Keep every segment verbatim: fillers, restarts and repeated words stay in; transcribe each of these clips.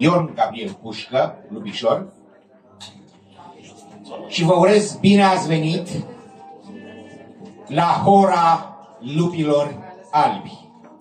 Ion Gabriel Pușcă, Lubișor, și vă urez bine ați venit la Hora Lupilor Albi.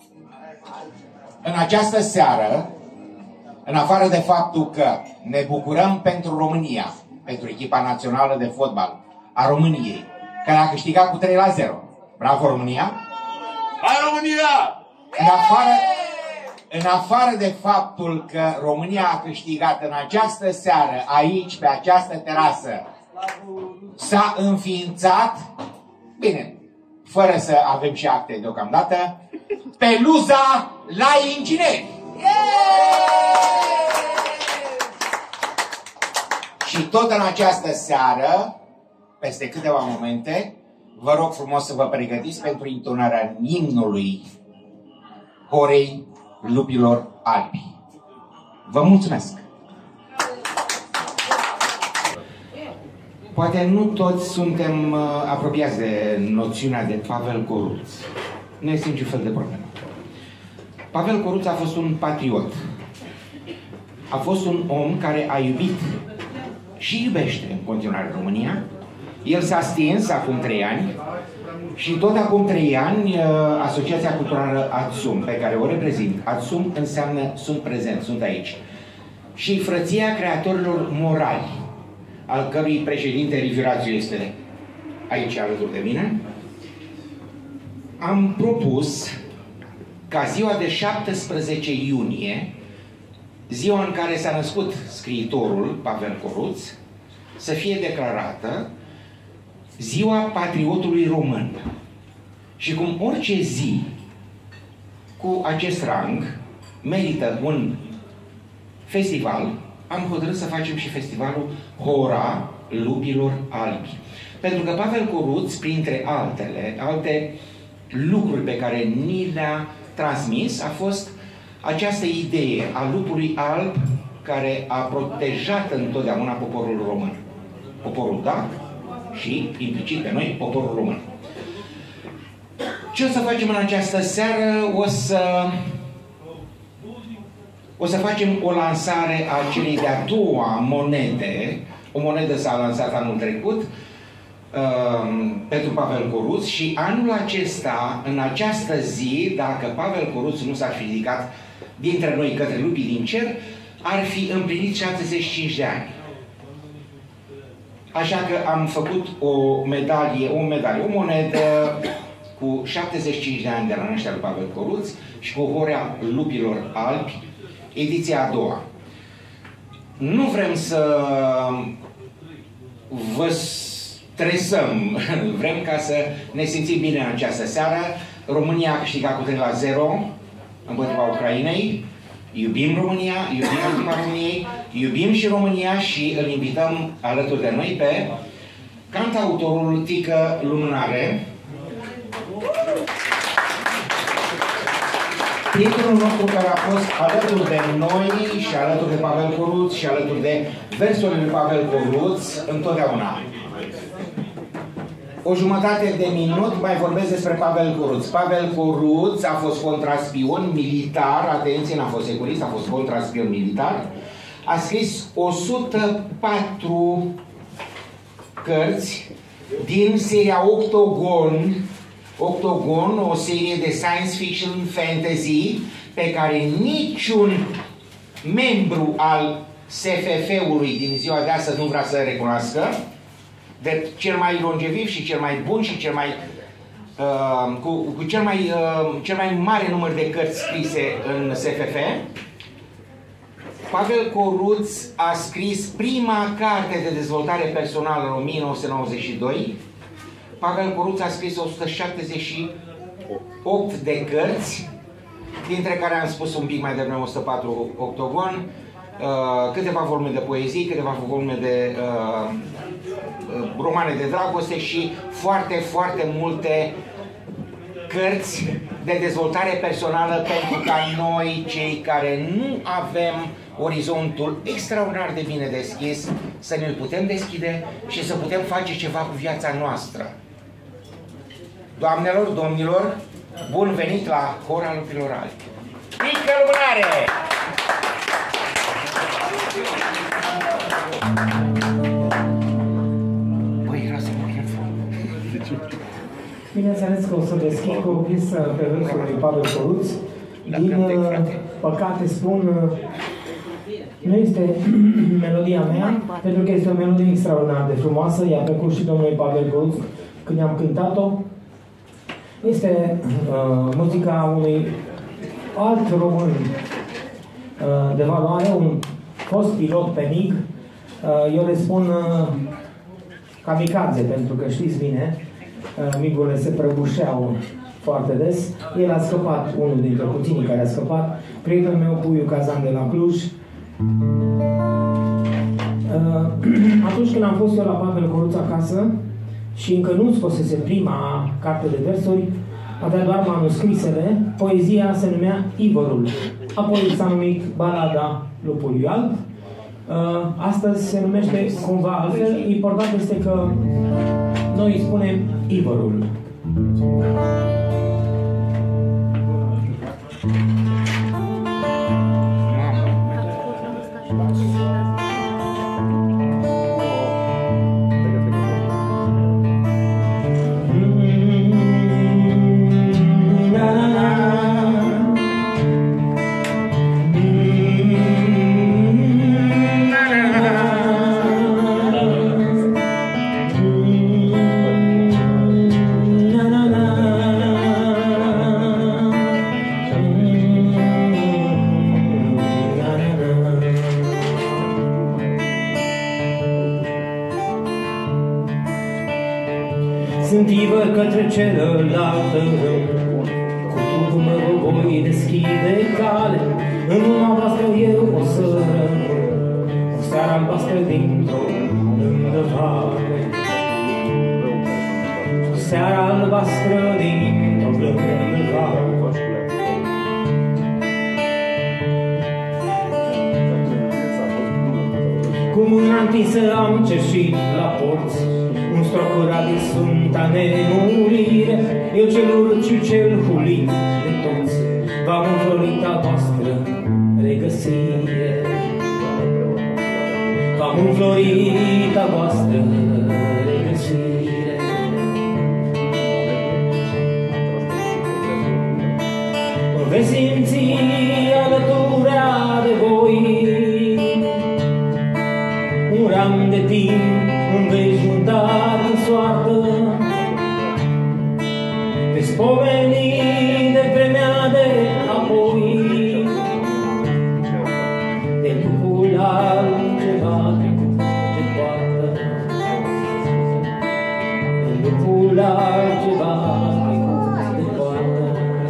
În această seară, în afară de faptul că ne bucurăm pentru România, pentru echipa națională de fotbal a României, care a câștigat cu trei la zero. Bravo, România! Hai, România! În afară, în afară de faptul că România a câștigat în această seară, aici, pe această terasă, s-a înființat, bine, fără să avem și acte deocamdată, peluza la ingineri. Și tot în această seară, peste câteva momente, vă rog frumos să vă pregătiți pentru intonarea imnului Horei Lupilor Albi. Vă mulțumesc! Poate nu toți suntem uh, apropiați de noțiunea de Pavel Coruț. Nu este niciun fel de problemă. Pavel Coruț a fost un patriot. A fost un om care a iubit și iubește în continuare România. El s-a stins acum trei ani și tot acum trei ani Asociația Culturală ATSUM, pe care o reprezint, ATSUM înseamnă sunt prezent, sunt aici, și Frăția Creatorilor Morali, al cărui președinte Liviu Rațiu este aici alături de mine, am propus ca ziua de șaptesprezece iunie, ziua în care s-a născut scriitorul Pavel Coruț, să fie declarată Ziua Patriotului Român. Și cum orice zi cu acest rang merită un festival, am hotărât să facem și festivalul Hora Lupilor Albi. Pentru că Pavel Coruț, printre altele, alte lucruri pe care ni le-a transmis, a fost această idee a lupului alb care a protejat întotdeauna poporul român. Poporul dac și, implicit pe noi, poporul român. Ce o să facem în această seară? O să, o să facem o lansare a celei de-a doua monede. O monedă s-a lansat anul trecut um, pentru Pavel Coruț și anul acesta, în această zi, dacă Pavel Coruț nu s-ar fi ridicat dintre noi către lupii din cer, ar fi împlinit șaptezeci și cinci de ani. Așa că am făcut o medalie, o medalie, o monedă cu șaptezeci și cinci de ani de la nașterea lui Pavel Coruț și cu Hora Lupilor Albi, ediția a doua. Nu vrem să vă stresăm, vrem ca să ne simțim bine în această seară. România a câștigat cu trei la zero împotriva Ucrainei. Iubim România, iubim echipa României, iubim și România și îl invităm alături de noi pe cantautorul Tică Lumânare. Prietenul nostru care a fost alături de noi și alături de Pavel Coruț și alături de versurile lui Pavel Coruț întotdeauna. O jumătate de minut mai vorbesc despre Pavel Coruț. Pavel Coruț a fost contraspion militar, atenție, n-a fost securist, a fost contraspion militar. A scris o sută patru cărți din seria Octogon, Octogon, o serie de science fiction fantasy pe care niciun membru al S F F-ului din ziua de astăzi nu vrea să recunoască. De cel mai longeviv și cel mai bun și cel mai uh, cu, cu cel mai uh, cel mai mare număr de cărți scrise în S F F. Pavel Coruț a scris prima carte de dezvoltare personală în o mie nouă sute nouăzeci și doi. Pavel Coruț a scris o sută șaptezeci și opt de cărți, dintre care am spus un pic mai devreme o sută patru Octogon, uh, câteva volume de poezii, câteva volume de uh, romane de dragoste și foarte, foarte multe cărți de dezvoltare personală pentru ca noi, cei care nu avem orizontul extraordinar de bine deschis, să ne-l putem deschide și să putem face ceva cu viața noastră. Doamnelor, domnilor, bun venit la Hora Lupilor Albi! Tică Lumânare! Bineînțeles că o să deschid cu o piesă pe versul lui Pavel Coruț. Din păcate spun, nu este melodia mea, pentru că este o melodie extraordinar de frumoasă, i-a plăcut și domnului Pavel Coruț când i-am cântat-o. Este uh, muzica unui alt român uh, de valoare, un fost pilot pe MiG. Uh, eu le spun uh, kamikaze, pentru că știți bine, uh, MiG-urile se prăbușeau foarte des. El a scăpat, unul dintre puținii care a scăpat, prietenul meu, Puiu Cazan de la Cluj. Uh, atunci când am fost eu la Pavel Coruț acasă și încă nu scosese prima carte de versuri, avea doar manuscrisele, poezia se numea Ivorul. Apoi s-a numit Balada Lupului Alb. Uh, astăzi se numește cumva altfel. Important este că noi îi spunem Ivorul. Sunt Ivor către celălalt râu, cu trupul meu voi deschide cale, în urma voastră eu o să rămân, o seară albastră dintr-o lângă vale. O seară albastră dintr-o lângă vale. Cu mâna întinsă am cerșit la porți, un strocurat din sfânta nemurire, eu cel urât și cel hulit de toți, v-am înflorit a voastră regăsire. V-am înflorit a voastră regăsire. Mă veți simți alăturea de voi, un ram de timp înveșmântat în soartă, veți pomeni de vremea de apoi, de lucrul altceva trecut de poartă, de lucrul altceva trecut de poartă.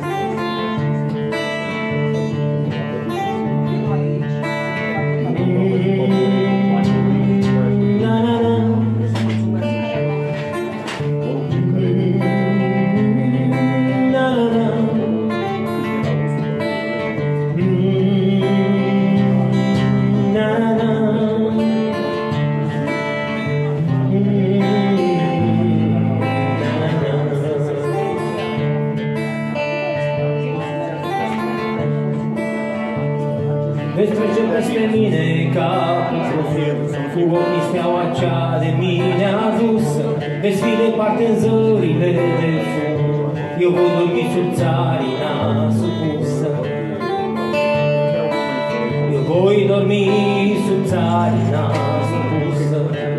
Veți trece peste mine ca pe profil, cu ochii steaua cea de mine adusă, veți fi departe în zările de fum, eu voi dormi sub țarina supusă. Eu voi dormi sub țarina supusă.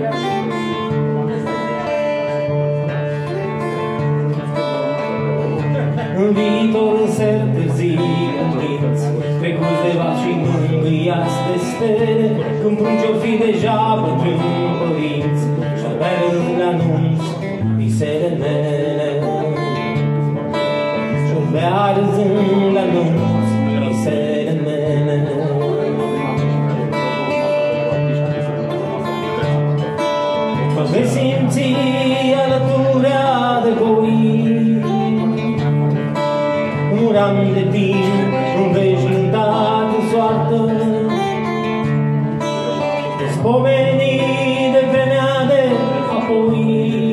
În viitor înseri târzii cumpliți, trecuți de vaci și mângâiați de stele, când prunci-o fi deja bătrâni părinți, și-abia rând anunț visele mele. Și-abia rând anunț visele mele. Mă veți simți alăturea de voi, un ram de timp înveșmântat în soartă, veți pomeni de vremea de apoi,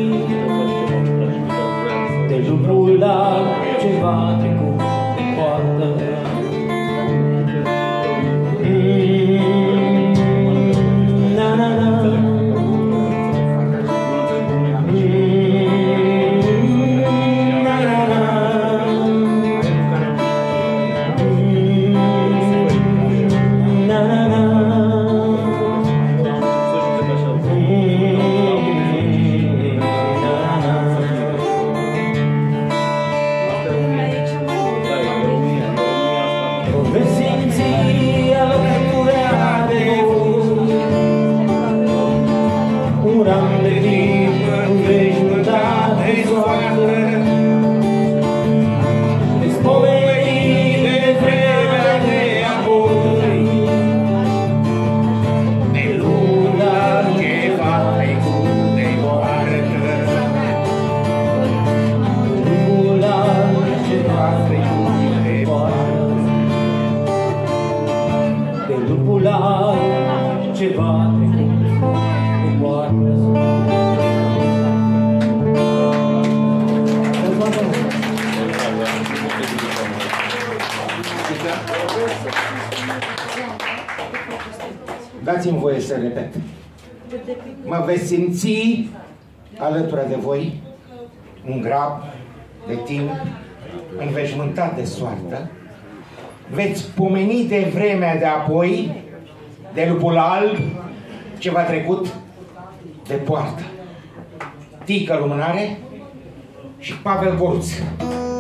de lucrul larg ceva trecut de poartă. Mm, na, na, na. Mm, ceva trecut în poartă. Dați-mi voie să repet. Mă veți simți alături de voi, un grab de timp, înveșmântat de soartă. Veți pomeni de vremea de apoi, de lupul alb, ce v-a trecut de poartă. Tică Lumânare și Pavel Coruț.